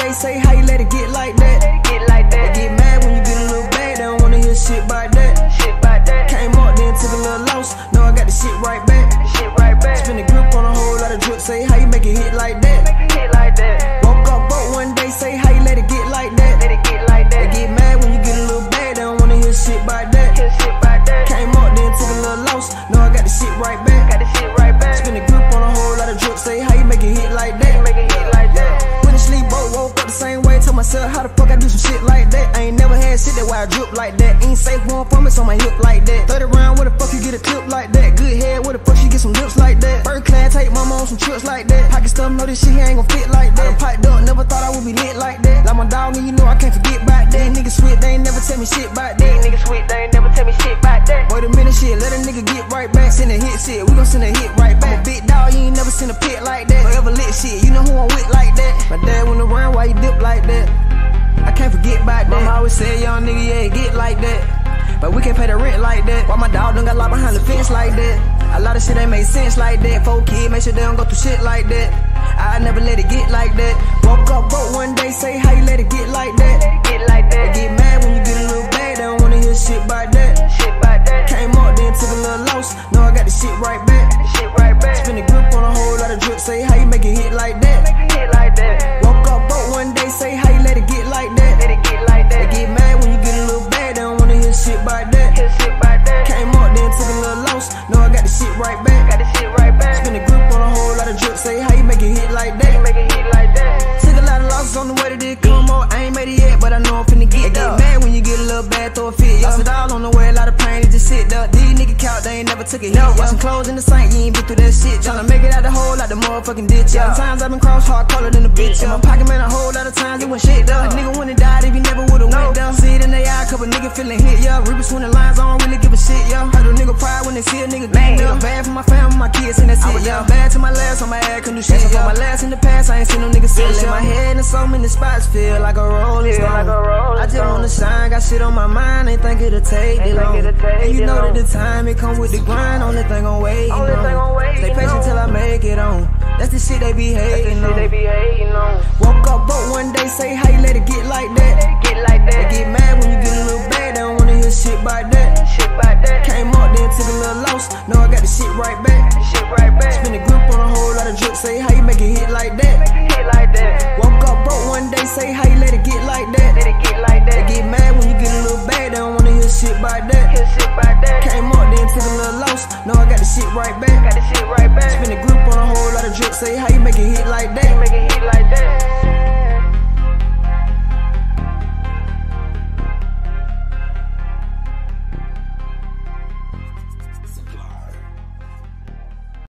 day, say how you let it get like that. They get mad when you get a little bad, they don't wanna hear shit about that. Came up, then took a little loss, now I got the shit right back. Spin the grip on a whole lot of drip, say how you make it hit like that. Woke up broke one day, say how you let it get like that. They get mad when you get a little bad, they don't wanna hear shit about that. Came up, then took a little loss, now I got the shit right back. Spin the grip on a whole lot of drip, say how you make it hit like that. When the sleep woke up the same way, told myself how the fuck I do some shit like that. I ain't never had shit that why I drip like that. Ain't safe one from it's on my hip like that. 30 round, where the fuck you get a clip like that? Good head, where the fuck she get some lips like that? First class, take mama on some trips like that. Pocket stuff, know this shit ain't gon' fit like that. I done piped up, never thought I would be lit like that. Like my dog, and you know I can't forget about that. Niggas sweet, they ain't never tell me shit about that. Wait a minute, shit, let a nigga get right back. Send a hit shit, we gon' send a hit right back. I'm a big dog, you ain't never seen a pit like that. Forever lit shit, you know who I'm with like that. My dad went around, why you dip like that? I can't forget about that. Mama always said, young nigga, yeah, get like that. But we can't pay the rent like that. Why my dog done got locked behind the fence like that? A lot of shit ain't make sense like that. 4 kids, make sure they don't go through shit like that. I never let it get like that. Woke up broke one day, say how you let it get like that. They get mad when you get a little bad, they don't wanna hear shit about that. Came up, then took a little loss, now I got the shit right back. Spin the grip on a whole lot of drip, say how you make it hit like that. Woke up broke one day, say how you let it get like that. They get mad when you get a little bad, they don't wanna hear shit about that. Came up, then took a little loss, now I got the shit right back. Spin the grip on a whole lot of drip, say how you make it hit like that. Took a lot of losses on the way to this come up, I ain't made it yet, but I know I'm finna get there. Get mad when you get a little bad, throw a fit. Lost it all on the way, a lot of pain, it just sit there. These niggas count, they ain't never took a hit. Got some clothes in the sink, you ain't been through that shit. Tryna make it out the hole like the motherfucking ditch. Times I've been crossed hard, colder than a bitch. In my pocket, man, a whole lot of times it went shit there. A nigga wouldn't died if he never would've went there. See it in their eye, couple niggas feeling hit, yeah. Read between the lines, I don't really give a shit, yeah. Hurt a nigga pride when they see a nigga get yeah. Bad for my family, my kids, and that's it, yeah. Bad to my last, on my ass, couldn't do shit, yeah. For my last in the past, I ain't seen no niggas sit, yeah. My head in so many spots, feel like a rolling stone. I just wanna shine, got shit on my mind, ain't think it'll take it long. And you know that the time it come with the grind, only thing I'm waiting on. Stay patient till I make it on. That's the shit they be hating on. Woke up broke one day, say how you let it get like that. They get mad when you get a little bad, they don't wanna hear shit about that. Came up, then took a little loss, now I got the shit right back. Spin the grip on a whole lot of drip, say how you make it hit like that. Woke up broke one day, say how you let it get like that. They get mad when you get a little bad, they don't wanna hear shit about that. Came up, then took a little loss, now I got the shit right back. Spin the grip on a whole lot of drip, say how you make it hit like that.